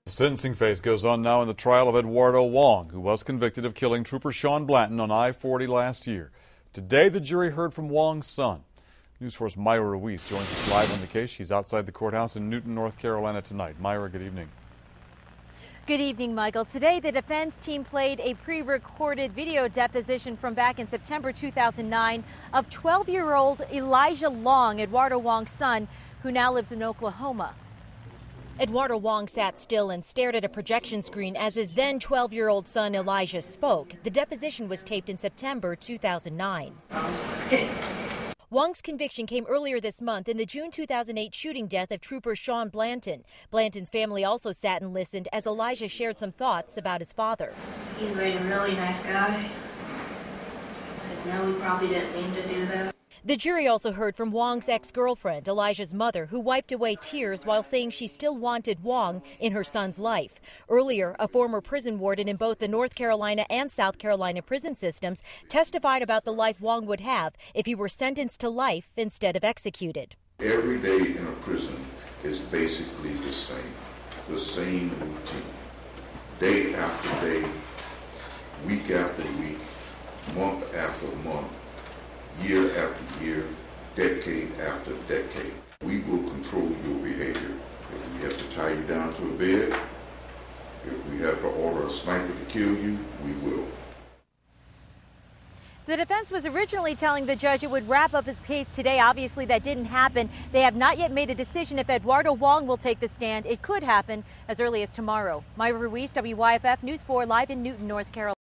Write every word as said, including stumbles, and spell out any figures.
The sentencing phase goes on now in the trial of Edwardo Wong, who was convicted of killing Trooper Sean Blanton on I forty last year. Today, the jury heard from Wong's son. News Force Myra Ruiz joins us live on the case. She's outside the courthouse in Newton, North Carolina tonight. Myra, good evening. Good evening, Michael. Today, the defense team played a pre-recorded video deposition from back in September two thousand nine of twelve-year-old Elijah Long, Edwardo Wong's son, who now lives in Oklahoma. Edwardo Wong sat still and stared at a projection screen as his then twelve-year-old son Elijah spoke. The deposition was taped in September two thousand nine. Wong's conviction came earlier this month in the June two thousand eight shooting death of Trooper Sean Blanton. Blanton's family also sat and listened as Elijah shared some thoughts about his father. He's like a really nice guy. I know he probably didn't mean to do that. The jury also heard from Wong's ex-girlfriend, Elijah's mother, who wiped away tears while saying she still wanted Wong in her son's life. Earlier, a former prison warden in both the North Carolina and South Carolina prison systems testified about the life Wong would have if he were sentenced to life instead of executed. Every day in a prison is basically the same, the same routine. Day after day, week after week, month after month, year after year, decade after decade. We will control your behavior. If we have to tie you down to a bed, if we have to order a sniper to kill you, we will. The defense was originally telling the judge it would wrap up its case today. Obviously, that didn't happen. They have not yet made a decision if Edwardo Wong will take the stand. It could happen as early as tomorrow. Myra Ruiz, W Y F F News four, live in Newton, North Carolina.